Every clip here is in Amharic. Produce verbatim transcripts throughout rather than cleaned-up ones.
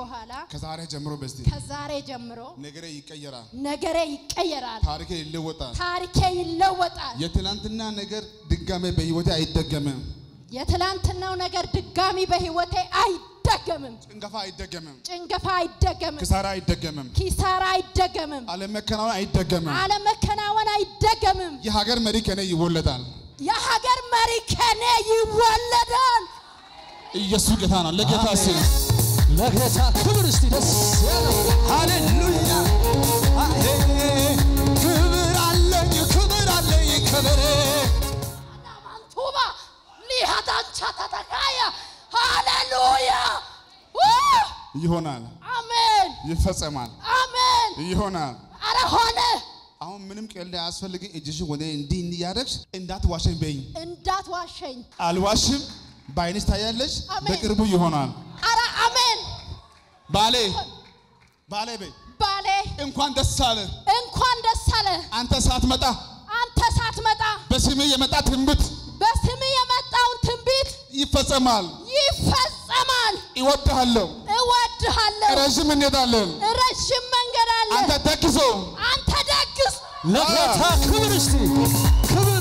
በኋላ ከዛሬ ጀምሮ በስቲ ከዛሬ ጀምሮ ነገሬ ይቀየራል ነገሬ ይቀየራል ታሪኬ ይለወጣል ታሪኬ ይለወጣል የትላንትና ነገር ድጋሜ በህይወቴ አይደገምም የትላንትናው ነገር ድጋሚ በህይወቴ አይደገምም ጭንገፋ አይደገምም ጭንገፋ አይደገምም ኪሳራ አይደገምም ኪሳራ አይደገምም አለመከናወን አይደገምም አለመከናወን አይደገምም የሀገር መሪ ከኔ ይወለዳል የሀገር መሪ ከኔ ይወለዳል ኢየሱስ ጌታ ነው ለጌታ ሲል ለጌታ ክብር እስቲ ደስ ሃሌሉያ ክብር አለኝ ክብር አለኝ ክብር አናማንቱባ ሊሃዳንቻ ተተካያ ሃሌሉያ ይሆናል አሜን ይፈጸማል አሜን ይሆናል አረ ሆነ አሁን ምንም ቀልድ አያስፈልግም እጅሽ ወደ እንዲ እንያደርሽ እንዳትዋሸኝ በይ እንዳትዋሸኝ አልዋሽም ባይንሽ ታያለሽ በቅርቡ ይሆናል አረ አሜን ባሌ ባሌ በይ ባሌ እንኳን ደስ አለ እንኳን ደስ አለ አንተ ሳትመጣ አንተ ሳትመጣ በስሜ የመጣ ትንቢት በስሜ የመጣው ትንቢት ይፈጸማል ይፈጸማል እወድሃለሁ እወድሃለሁ ረጅም እንሄዳለን ረጅም መንገድ አለ አንተ ደግሶ አንተ ደግስ ለጌታ ክብር እስቲ ክብር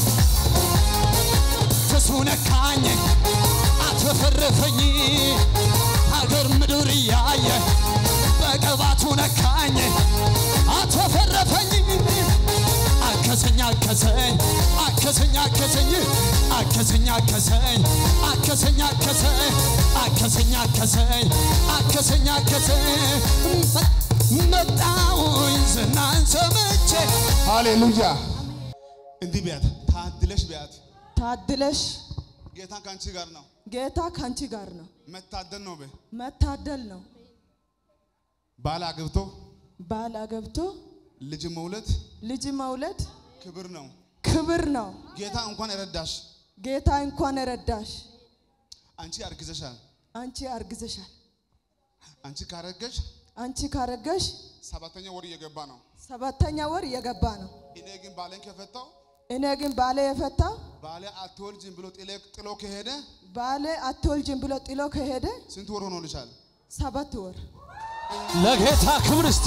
ተሱነካኝ አትፈረፈኝ ሀገር ምድር ያየ በቀባቱ ነካኝ አትፈረፈኝ አከሰኛ አከሰኝ አከሰኛ አከሰኝ አከሰኛ አከሰኝ አከሰኛ አከሰኝ አከሰኛ አከሰኝ አከሰኛ አከሰኝ መጣውኝ ዝናን ሰምቼ ሃሌሉያ እንዲህ ቢያት ታድለሽ ቢያት ታድለሽ ጌታ ካንቺ ጋር ነው ጌታ ካንቺ ጋር ነው መታደል ነው በ መታደል ነው ባል አግብቶ ባል አግብቶ ልጅ መውለድ ልጅ መውለድ ክብር ነው ክብር ነው ጌታ እንኳን ረዳሽ ጌታ እንኳን ረዳሽ አንቺ አርግዘሻል አንቺ አርግዘሻል አንቺ ካረገሽ አንቺ ካረገሽ ሰባተኛ ወር እየገባ ነው ሰባተኛ ወር እየገባ ነው እኔ ግን ባለን ከፈታው እኔ ግን ባለ የፈታው ባለ አትወልጂም ብሎ ጥሎ ጥሎ ከሄደ ባለ አትወልጂም ብሎ ጥሎ ከሄደ ስንት ወር ሆኖልሻል ሰባት ወር ለጌታ ክብር እስቲ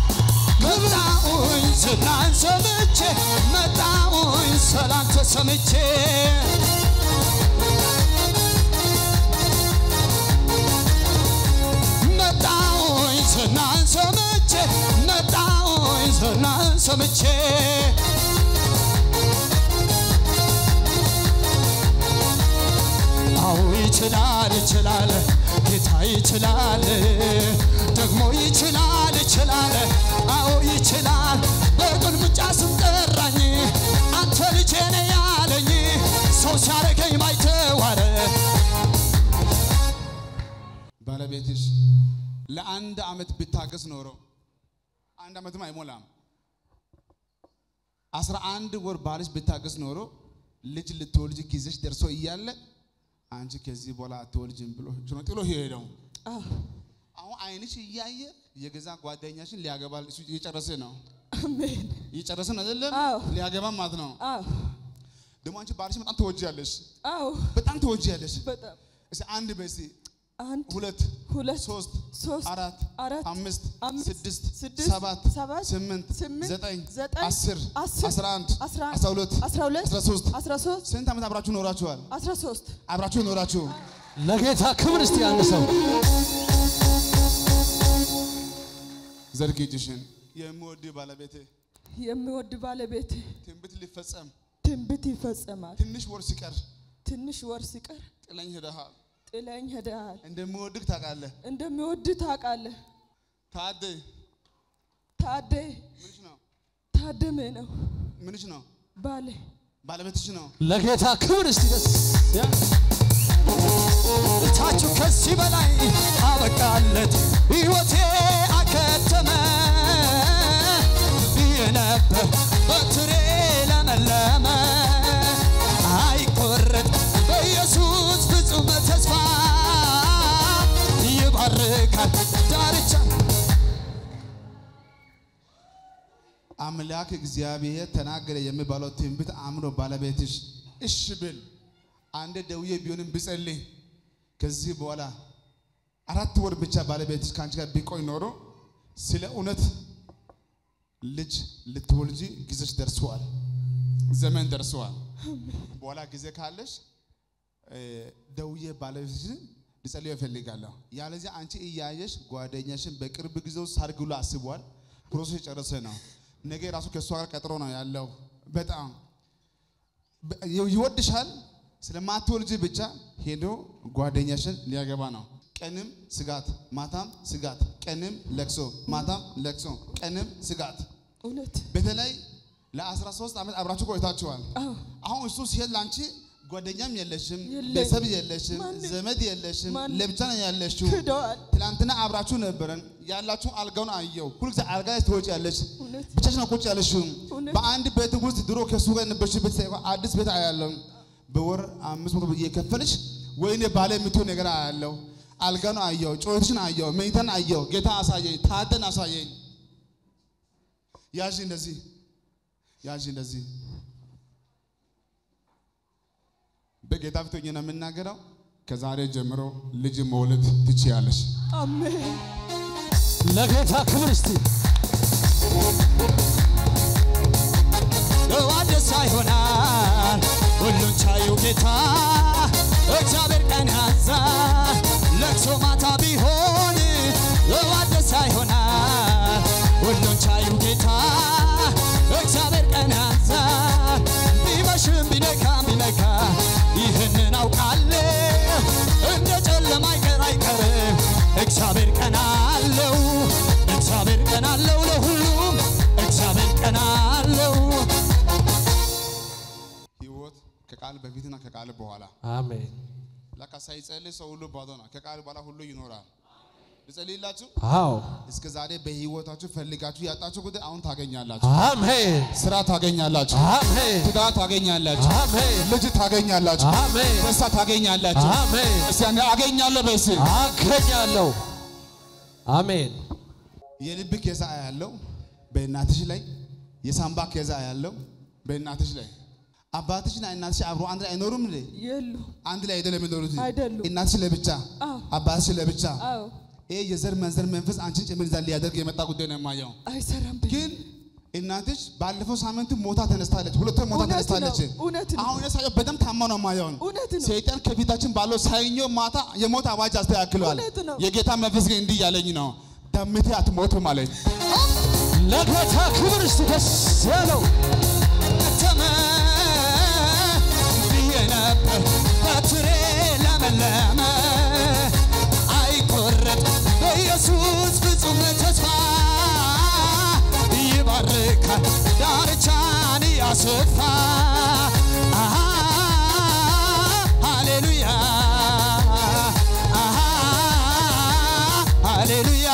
መጣውኝ ዝናን ሰምቼ መጣውኝ ሰላም ተሰምቼ መጣውኝ ዝናን ሰምቼ መጣውኝ ዝናን ሰምቼ አዎ ይችላል ይችላል ጌታ ይችላል ደግሞ ይችላል ይችላል አዎ ይችላል በቁልምጫ ስም ጠራኝ አንተ ልጄ ነህ ያለኝ ሰው ሲያረገኝ ማይተዋረ ባለቤትሽ ለአንድ አመት ብታገስ ኖሮ አንድ አመትም አይሞላም አስራ አንድ ወር ባልሽ ብታገስ ኖሮ ልጅ ልትወልጂ ጊዜሽ ደርሶ እያለ አንቺ ከዚህ በኋላ አትወልጂም ብሎ ጆሮ ጥሎ ሄደው አዎ አሁን አይንሽ እያየ የገዛ ጓደኛሽን ሊያገባል እሱ እየጨረሰ ነው አሜን እየጨረሰ ነው አይደለም ሊያገባ ማለት ነው አዎ ደግሞ አንቺ ባልሽ በጣም ተወጂያለሽ አዎ በጣም ተወጂያለሽ በጣም እሺ አንድ በሲ አንድ ሁለት ሁለት ሶስት ሶስት አራት አራት አምስት ስድስት ስድስት ሰባት ሰባት ስምንት ስምንት ዘጠኝ ዘጠኝ አስር አስር አስራ አንድ አስራ አንድ አስራ ሁለት አስራ ሁለት አስራ ሶስት አስራ ሶስት ስንት ዓመት አብራችሁ ኖራችኋል አስራ ሶስት አብራችሁ ኖራችሁ ለጌታ ክብር እስቲ አንድ ሰው ዘርጊ እጅሽን የምወድ ባለቤቴ የሚወድ ባለቤቴ ትንቢት ሊፈጸም ትንቢት ይፈጸማል ትንሽ ወር ሲቀር ትንሽ ወር ሲቀር ጥለኝ ሄደሃል ጥለኝ ሄደሃል እንደምወድህ ታውቃለህ እንደምወድ ታውቃለህ ታደ ታደ ምንሽ ነው ታደመ ነው ምንሽ ነው ባለ ባለቤትሽ ነው ለጌታ ክብር እስቲ ደስ ታችሁ ከዚህ በላይ አበቃለት ሕይወቴ አከተመ የነበር በትሬ ለመለመ አይቆረጥ በኢየሱስ ፍጹም ተስፋ ይባርካል ዳርቻ አምላክ እግዚአብሔር ተናገረ የሚባለው ትንቢት አምኖ ባለቤትሽ እሺ ብል አንድ ደውዬ ቢሆንም ብጸልይ ከዚህ በኋላ አራት ወር ብቻ ባለቤትሽ ካንቺ ጋር ቢቆይ ኖሮ ስለ እውነት ልጅ ልትወልጂ ጊዜሽ ደርሷል ዘመን ደርሷል በኋላ ጊዜ ካለሽ ደውዬ ባለቤትሽን ልጸልይ እፈልጋለሁ ያለዚህ አንቺ እያየሽ ጓደኛሽን በቅርብ ጊዜው ሳርግሉ አስቧል ፕሮሰስ ጨርሰ ነው ነገ ራሱ ከሷ ጋር ቀጥሮ ነው ያለው በጣም ይወድሻል ስለማትወልጂ ብቻ ሄዶ ጓደኛሽን ሊያገባ ነው ቀንም ስጋት ማታም ስጋት ቀንም ለክሶ ማታም ለክሶ ቀንም ስጋት እውነት በተለይ ለ13 አመት አብራችሁ ቆይታችኋል አሁን እሱ ሲል ላንቺ ጓደኛም የለሽም በሰብ የለሽም ዘመድ የለሽም ለብቻ ነው ያለሽው ትላንትና አብራችሁ ነበረን ያላችሁ አልጋውን አየው ሁሉ ጊዜ አልጋ ላይ ተወጪያለሽ ብቻሽ ነው ቁጭ ያለሽው በአንድ ቤት ውስጥ ድሮ ከሱ ጋር ነበርሽበት አዲስ ቤት አያለው በወር አምስት መቶ ብር እየከፈልሽ ወይኔ ባለ የምትሆን ነገር አያለው አልጋውን አየው ጮህሽን አየው መኝታን አየው ጌታ አሳየኝ ታደን አሳየኝ ያጂ እንደዚህ ያጂ እንደዚህ በጌታ ፍቶኝ ነው የምናገረው ከዛሬ ጀምሮ ልጅ መውለድ ትችያለሽ አሜን ለጌታ ክብር እስቲ ለዋደሳ ይሆናል ሁሉን ቻዩ ጌታ እግዚአብሔር ቀን ያዛ ለቅሶ ማታ ቢሆን ለዋደሳ ይሆናል ሁሉን ቻዩ ጌታ እግዚአብሔር ቀን ያዛ ቢመሽም ቢነጋም ቢነጋ ይህንን አውቃለሁ እንደ ጨለማ አይቀር አይቀርም እግዚአብሔር ቀን አለው እግዚአብሔር ቀን አለው ለሁሉም እግዚአብሔር ቀን አለው ህይወት ከቃል በፊትና ከቃል በኋላ አሜን ለካ ሳይጸልይ ሰው ሁሉ ባዶ ነው ከቃል በኋላ ሁሉ ይኖራል ልጸልይላችሁ አዎ እስከ ዛሬ በህይወታችሁ ፈልጋችሁ ያጣችሁ ጉዳይ አሁን ታገኛላችሁ አሜን ስራ ታገኛላችሁ አሜን ትዳር ታገኛላችሁ አሜን ልጅ ታገኛላችሁ አሜን ደስታ ታገኛላችሁ አሜን እስቲ አንዴ አገኛለሁ በእስ አገኛለሁ አሜን የልብ ከዛ ያለው በእናትሽ ላይ የሳምባ ከዛ ያለው በእናትሽ ላይ አባትሽና እናትሽ አብሮ አንድ ላይ አይኖሩም እንዴ የሉ አንድ ላይ አይደለም የሚኖሩት አይደሉም እናትሽ ለብቻ አባትሽ ለብቻ አዎ ይሄ የዘር መንዘር መንፈስ አንቺን ጭምር ዛል ሊያደርግ የመጣ ጉዳይ ነው የማየው አይሰራም ግን እናትሽ ባለፈው ሳምንት ሞታ ተነስታለች ሁለቱ ሞታ ተነስታለች አሁን ሳይው በደም ታማ ነው የማየው ሰይጣን ከፊታችን ባለው ሳይኞ ማታ የሞት አዋጅ አስተካክሏል የጌታ መንፈስ ግን እንዲህ ያለኝ ነው ደምቴ አትሞቱ ማለት ለጌታ ክብር እስቲ ደስ ያለው ተመ ቢነበር በትሬ ለመለመ አይቆረጥ በኢየሱስ ፍጹም ተስፋ ይባርካል ዳርቻን ያስፋ ሃሌሉያ ሃሌሉያ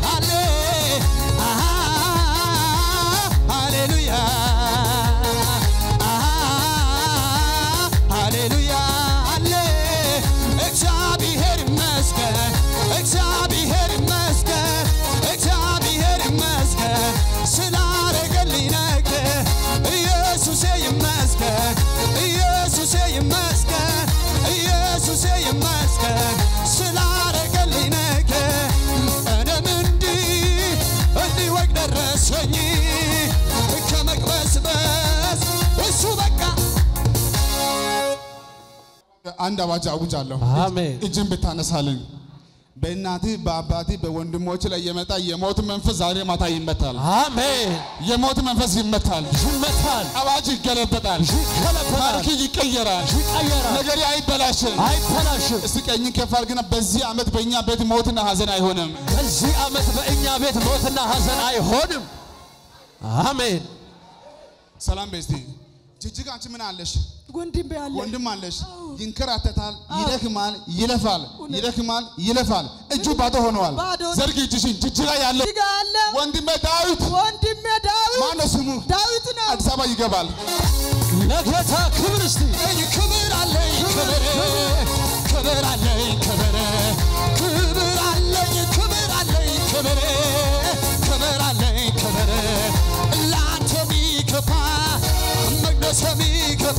አንድ አዋጅ አውጃለሁ አሜን እጅን ብታነሳልኝ በእናቴ በአባቴ በወንድሞች ላይ የመጣ የሞት መንፈስ ዛሬ ማታ ይመታል አሜን የሞት መንፈስ ይመታል ይመታል አዋጅ ይገለበጣል ታሪክ ይቀየራል ይቀየራል ነገር አይበላሽም አይበላሽም እስቲ ቀኝ ከፋል ግን በዚህ አመት በእኛ ቤት ሞትና ሀዘን አይሆንም በዚህ አመት በእኛ ቤት ሞትና ሀዘን አይሆንም አሜን ሰላም በስቲ ጅጅጋ አንቺ ምን አለሽ ወንድም ያለ ወንድም አለሽ ይንከራተታል ይደክማል ይለፋል ይደክማል ይለፋል እጁ ባዶ ሆኗል ዘርጊ እጅሽን ጅጅጋ ያለው ወንድም ዳዊት ወንድም ዳዊት ማን ነው ስሙ ዳዊት ነው አዲስ አበባ ይገባል ለጌታ ክብር እስቲ ክብር አለኝ ክብር ክብር አለኝ ክብር ክብር አለኝ ክብር አለኝ ክብር ክብር አለኝ ክብር ላንተ ቢከፋ መቅደስ ቢከፋ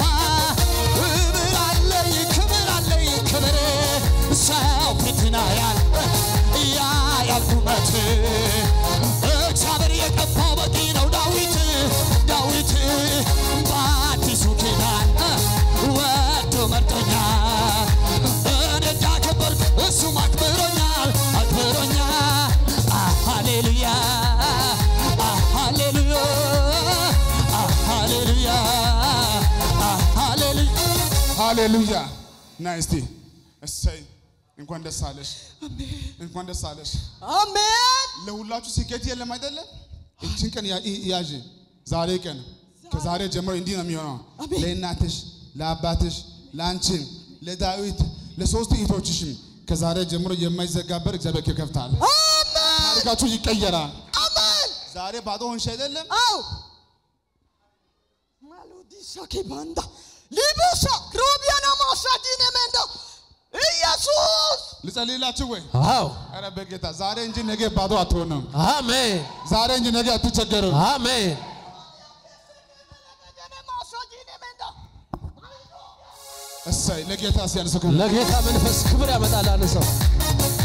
ክብር አለኝ ክብር አለኝ ክብር ሰው ፊትና ያል ሃሌሉያ ናይስቲ እሰይ እንኳን ደስ አለሽ እንኳን ደስ አለሽ አሜን ለሁላችሁ ሲከት የለም አይደለ እቺን ቀን ያጂ ዛሬ ቀን ከዛሬ ጀምሮ እንዲህ ነው የሚሆነው ለእናትሽ ለአባትሽ ለአንቺም ለዳዊት ለሶስት እህቶችሽም ከዛሬ ጀምሮ የማይዘጋበር እግዚአብሔር ይከፍታል አሜን ታሪካችሁ ይቀየራል አሜን ዛሬ ባዶ ሆንሽ አይደለም አው ማሎዲሳ ከባንዳ ሊቦሳ ሮቢያና ማሳጂኔ መንዳ ኢየሱስ ልጸልይላችሁ ወይ አዎ አረ በጌታ ዛሬ እንጂ ነገ ባዶ አትሆንም አሜን ዛሬ እንጂ ነገ አትቸገሩም አሜን እሰይ ለጌታ ሲያንሱ ለጌታ መንፈስ ክብር ያመጣል አንሰው